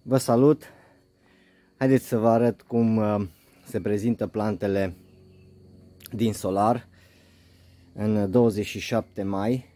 Vă salut! Haideți să vă arăt cum se prezintă plantele din solar în 27 mai.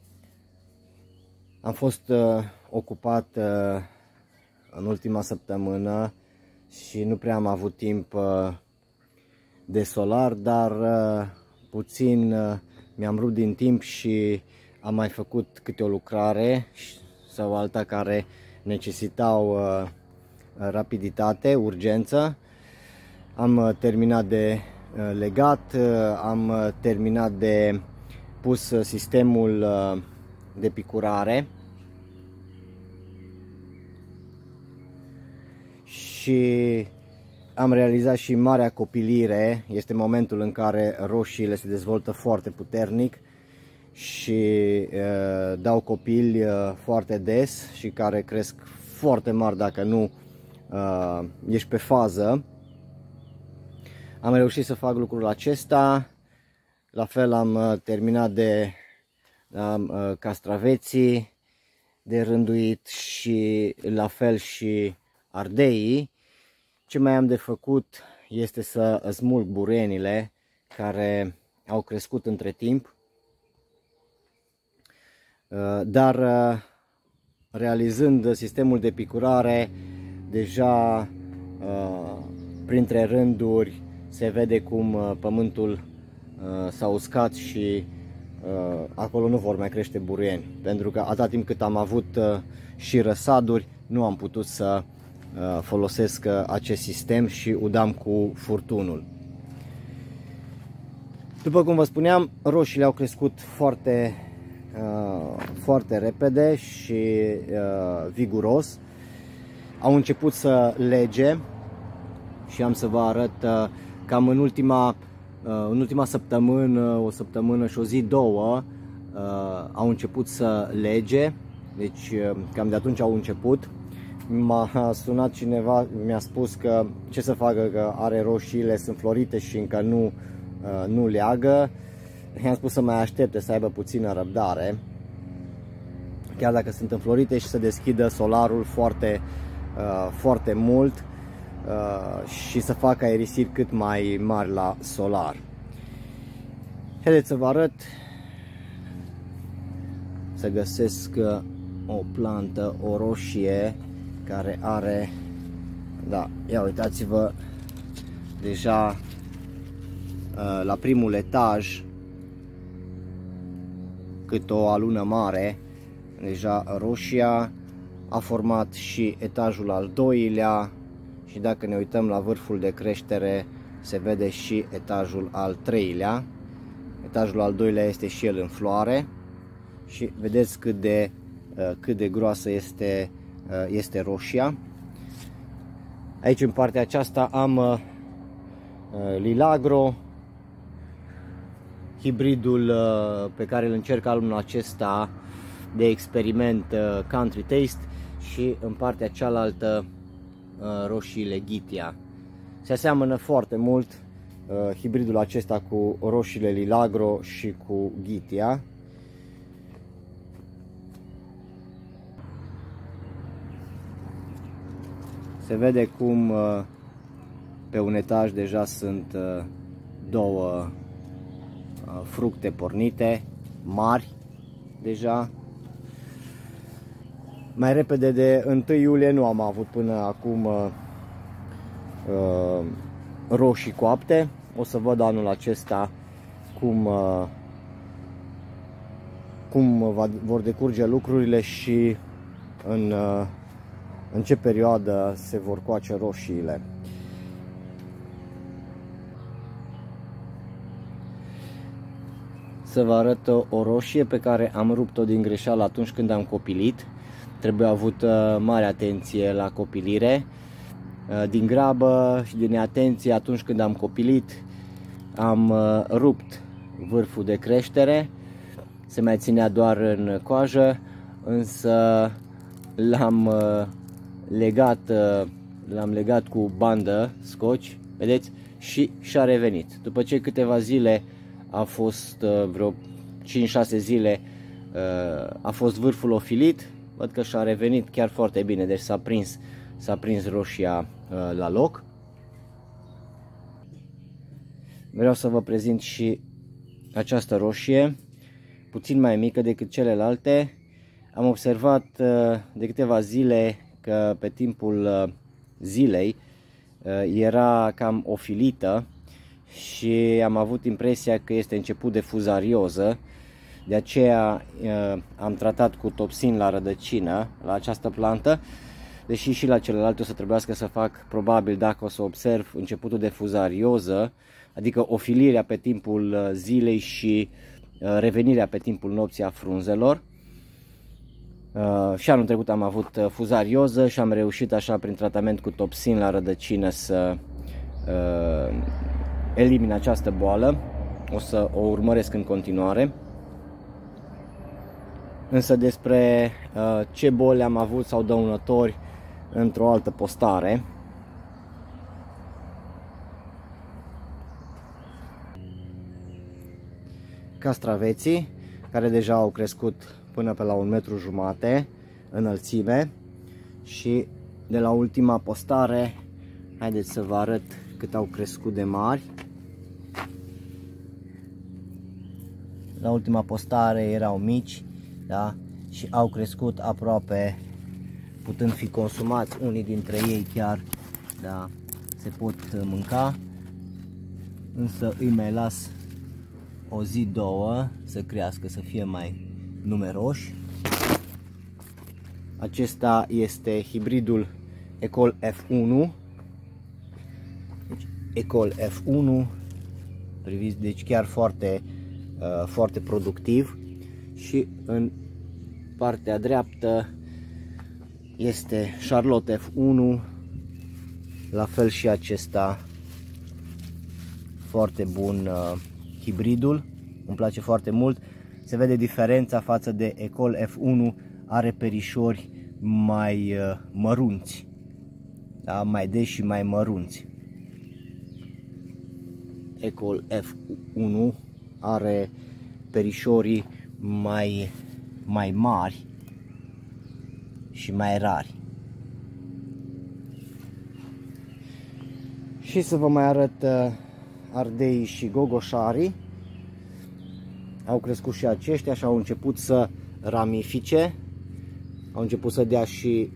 Am fost ocupat în ultima săptămână și nu prea am avut timp de solar, dar puțin mi-am rupt din timp și am mai făcut câte o lucrare sau alta care necesitau rapiditate, urgență. Am terminat de legat, am terminat de pus sistemul de picurare și am realizat și marea copilire. Este momentul în care roșiile se dezvoltă foarte puternic și dau copili foarte des și care cresc foarte mari dacă nu ești pe fază. Am reușit să fac lucrul acesta. La fel am terminat de castraveții de rânduit și la fel și ardeii. Ce mai am de făcut este să smulg buruienile care au crescut între timp, dar realizând sistemul de picurare, deja printre rânduri se vede cum pământul s-a uscat și acolo nu vor mai crește buruieni, pentru că atâta timp cât am avut și răsaduri, nu am putut să folosesc acest sistem și udam cu furtunul. După cum vă spuneam, roșiile au crescut foarte repede și viguros. Au început să lege și am să vă arăt cam în ultima săptămână, o săptămână și o zi, două, au început să lege. Deci cam de atunci au început. M-a sunat cineva, mi-a spus că ce să facă, că are roșiile, sunt florite și încă nu leagă. I-am spus să mai aștepte, să aibă puțină răbdare, chiar dacă sunt înflorite, și să deschidă solarul foarte mult și să facă aerisiri cât mai mari la solar. Haideți să vă arăt, să găsesc o plantă, o roșie care are, da, ia uitați-vă, deja la primul etaj, cât o alună mare, deja roșia a format și etajul al doilea și dacă ne uităm la vârful de creștere se vede și etajul al treilea. Etajul al doilea este și el în floare și vedeți cât de groasă este roșia. Aici în partea aceasta am Lilagro, hibridul pe care îl încerc anul acesta de experiment, Country Taste, și în partea cealaltă roșiile Ghitia. Se aseamănă foarte mult hibridul acesta cu roșiile Lilagro și cu Ghitia. Se vede cum pe un etaj deja sunt două fructe pornite, mari deja. Mai repede de 1 iulie nu am avut până acum roșii coapte. O să văd anul acesta cum vor decurge lucrurile și în ce perioadă se vor coace roșiile. Să vă arăt o roșie pe care am rupt-o din greșeală atunci când am copilit. Trebuie avut mare atenție la copilire. Din grabă și din neatenție, atunci când am copilit, am rupt vârful de creștere. Se mai ținea doar în coajă, însă l-am legat cu bandă scoci, vedeți, și și-a revenit. După ce câteva zile, a fost vreo 5-6 zile, a fost vârful ofilit, văd că și-a revenit chiar foarte bine, deci s-a prins s-a prins roșia la loc. Vreau să vă prezint și această roșie, puțin mai mică decât celelalte. Am observat de câteva zile că pe timpul zilei era cam ofilită și am avut impresia că este început de fuzarioză. De aceea am tratat cu topsin la rădăcină la această plantă, deși și la celelalte o să trebuiască să fac, probabil, dacă o să observ începutul de fuzarioză, adică ofilirea pe timpul zilei și revenirea pe timpul nopții a frunzelor. Și anul trecut am avut fuzarioză și am reușit așa prin tratament cu topsin la rădăcină să elimin această boală. O să o urmăresc în continuare. Însă despre ce boli am avut sau dăunători într-o altă postare. Castraveții, care deja au crescut până pe la 1,5 m înălțime, și de la ultima postare, haideți să vă arăt cât au crescut de mari. La ultima postare erau mici, da? Și au crescut aproape, putând fi consumați, unii dintre ei chiar, da, se pot mânca, însă îi mai las o zi, două să crească, să fie mai numeroși. Acesta este hibridul Ecol F1. Deci, Ecol F1, priviți, deci chiar foarte productiv. Și în partea dreaptă este Charlotte F1, la fel și acesta foarte bun hibridul, îmi place foarte mult. Se vede diferența față de Ecol F1, are perișori mai mărunți, da? Mai deși și mai mărunți. Ecol F1 are perișorii mai mari și mai rari. Și să vă mai arăt ardeii și gogoșarii. Au crescut și aceștia și au început să ramifice, au început să dea și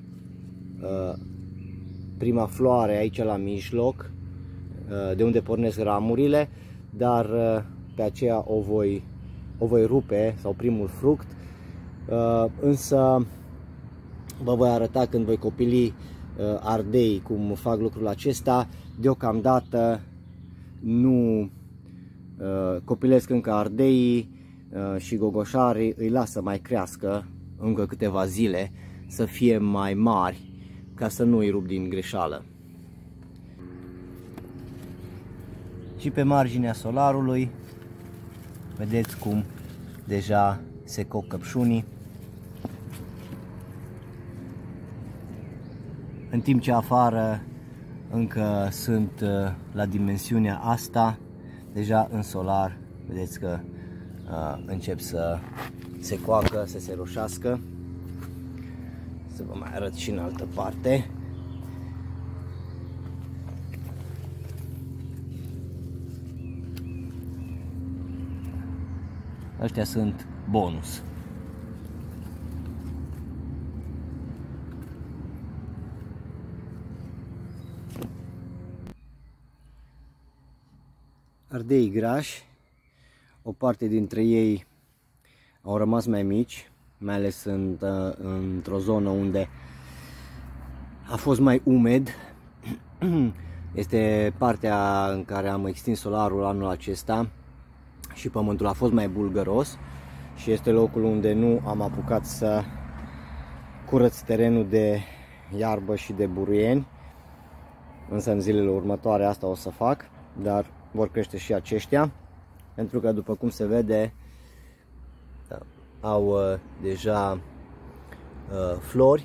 prima floare aici la mijloc, de unde pornesc ramurile, dar pe aceea o voi rupe, sau primul fruct, însă vă voi arăta când voi copili ardei cum fac lucrul acesta. Deocamdată nu copilesc încă ardeii și gogoșarii, îi las să mai crească încă câteva zile, să fie mai mari, ca să nu îi rup din greșeală. Și pe marginea solarului vedeți cum deja se coc căpșunii, în timp ce afară încă sunt la dimensiunea asta. Deja în solar vedeți că încep să se coacă, să se roșească. Să vă mai arăt și în altă parte. Ăștia sunt bonus. Ardei grași, o parte dintre ei au rămas mai mici, mai ales într-o zonă unde a fost mai umed. Este partea în care am extins solarul anul acesta și pământul a fost mai bulgăros și este locul unde nu am apucat să curăț terenul de iarbă și de buruieni, însă în zilele următoare asta o să fac, dar vor crește și aceștia, pentru că, după cum se vede, au deja flori.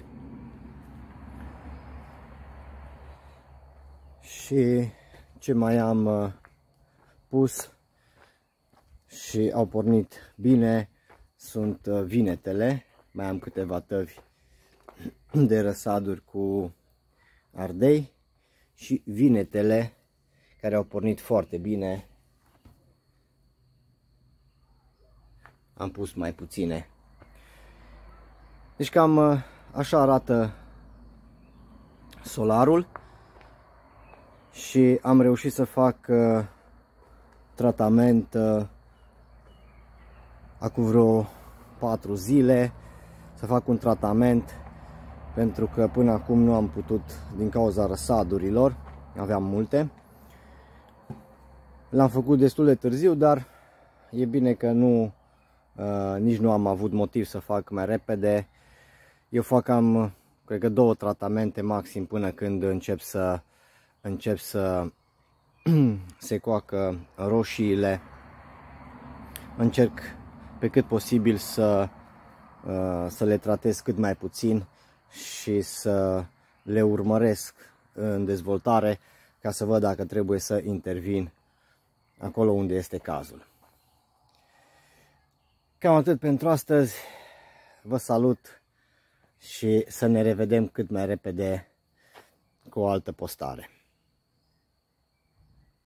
Și ce mai am pus și au pornit bine sunt vinetele. Mai am câteva tăvi de răsaduri cu ardei și vinetele care au pornit foarte bine. Am pus mai puține. Deci cam așa arată solarul și am reușit să fac tratament acum vreo 4 zile, să fac un tratament pentru că până acum nu am putut din cauza răsadurilor, aveam multe. L-am făcut destul de târziu, dar e bine că nici nu am avut motiv să fac mai repede. Eu fac cred că 2 tratamente maxim până când încep să se coacă roșiile. Încerc pe cât posibil să le tratez cât mai puțin și să le urmăresc în dezvoltare ca să văd dacă trebuie să intervin acolo unde este cazul. Cam atât pentru astăzi. Vă salut și să ne revedem cât mai repede cu o altă postare.